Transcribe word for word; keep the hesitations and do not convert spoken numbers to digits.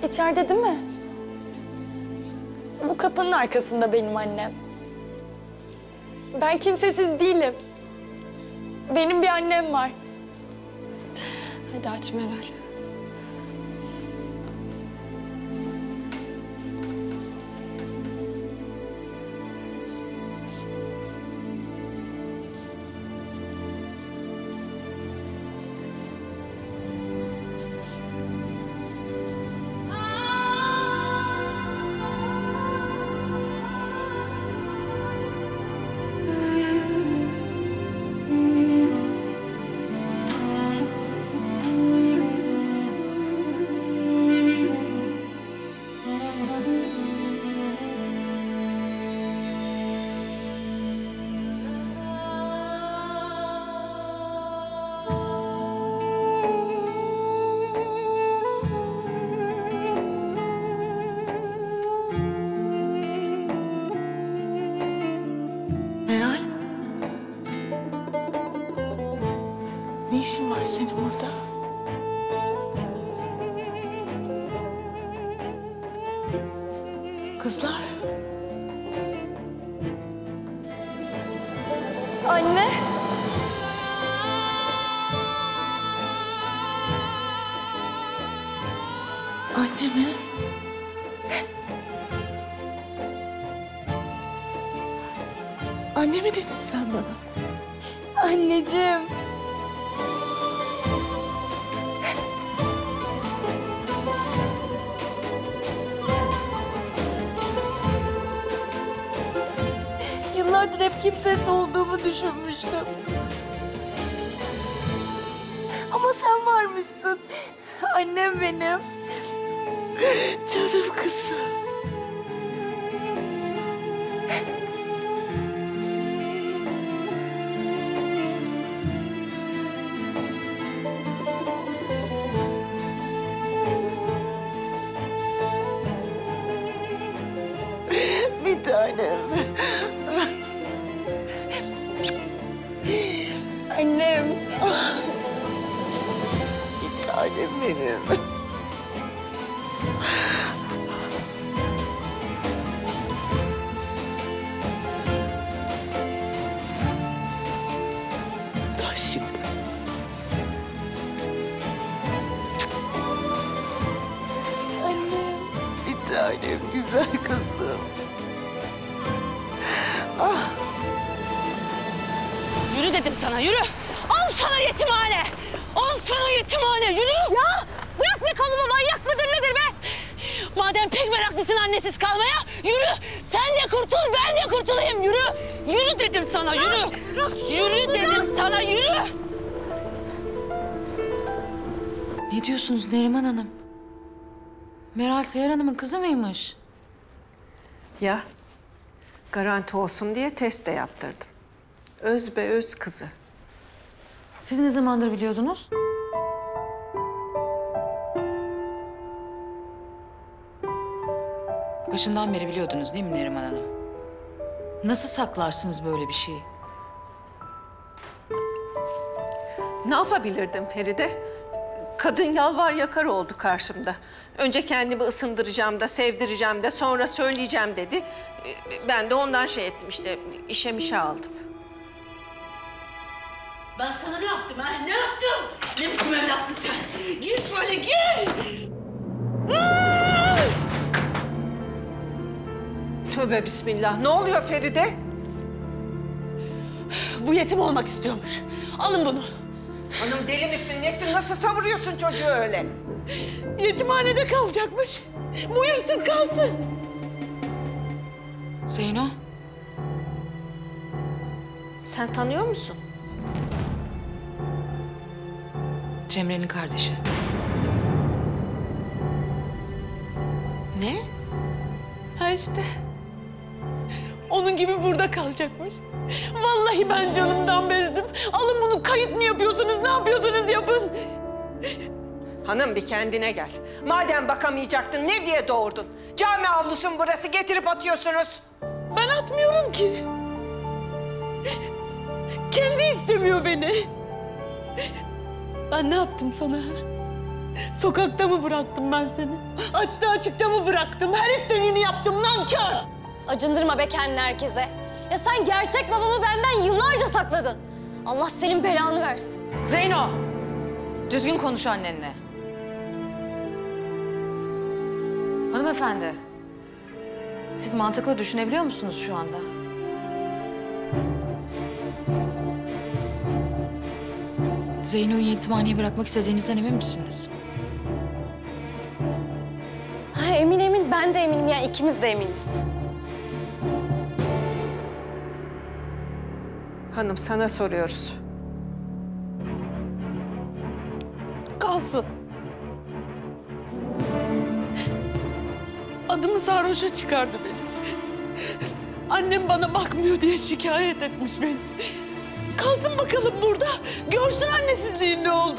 İçeride değil mi? Bu kapının arkasında benim annem. Ben kimsesiz değilim. Benim bir annem var. Hadi aç Meral. Meral. Ne işin var senin burada? Kızlar. Anne. Anne mi? Anne mi dedin sen bana? Anneciğim. Yıllardır hep kimsesiz olduğumu düşünmüştüm. Ama sen varmışsın. Annem benim. Canım kızım. Bir tanem. Annem. Bir tanem benim. Aşık. Annem. Bir tanem güzel kızım. Ah. Yürü dedim sana, yürü! Al sana yetimhane! Al sana yetimhane, yürü! Ya bırak be kolumu, manyak mıdır nedir be? Madem pek meraklısın annesiz kalmaya, yürü! Sen de kurtul, ben de kurtulayım, yürü! Yürü dedim sana, yürü! Bırak, bırak Yürü bırak. dedim sana, yürü! Ne diyorsunuz Neriman Hanım? Meral Seher Hanım'ın kızı mıymış? Ya, garanti olsun diye test de yaptırdım. Öz be öz kızı. Siz ne zamandır biliyordunuz? Başından beri biliyordunuz değil mi Neriman Hanım? Nasıl saklarsınız böyle bir şeyi? Ne yapabilirdim Feride? Kadın yalvar yakar oldu karşımda. Önce kendimi ısındıracağım da, sevdireceğim de, sonra söyleyeceğim dedi. Ben de ondan şey ettim işte, işe mişe aldım. Ben sana ne yaptım ha? Ne yaptım? Ne biçim evlatsın sen? Gir şöyle, gir! Tövbe bismillah. Ne oluyor Feride? Bu yetim olmak istiyormuş. Alın bunu. Hanım deli misin, nesin? Nasıl savuruyorsun çocuğu öyle? Yetimhanede kalacakmış. Buyursun kalsın. Zeyno, Sen tanıyor musun? Cemre'nin kardeşi. Ne? Ha işte. Onun gibi burada kalacakmış. Vallahi ben canımdan bezdim. Alın bunu, kayıt mı yapıyorsunuz, ne yapıyorsunuz yapın. Hanım bir kendine gel. Madem bakamayacaktın ne diye doğurdun? Cami avlusun burası, getirip atıyorsunuz. Ben atmıyorum ki. Kendi istemiyor beni. Ben ne yaptım sana? Sokakta mı bıraktım ben seni? Açta açıkta mı bıraktım? Her istediğini yaptım nankör. Acındırma be kendini herkese. Ya sen gerçek babamı benden yıllarca sakladın. Allah senin belanı versin. Zeyno! Düzgün konuş annenle. Hanımefendi, siz mantıklı düşünebiliyor musunuz şu anda? Zeyno'yu yetimhaneye bırakmak istediğinizden emin misiniz? Ha, emin emin ben de eminim ya ikimiz de eminiz. Hanım sana soruyoruz. Kalsın. Adımı sarhoşa çıkardı beni. Annem bana bakmıyor diye şikayet etmiş beni. Kalsın bakalım burada. Görsün annesizliğin ne olduğunu.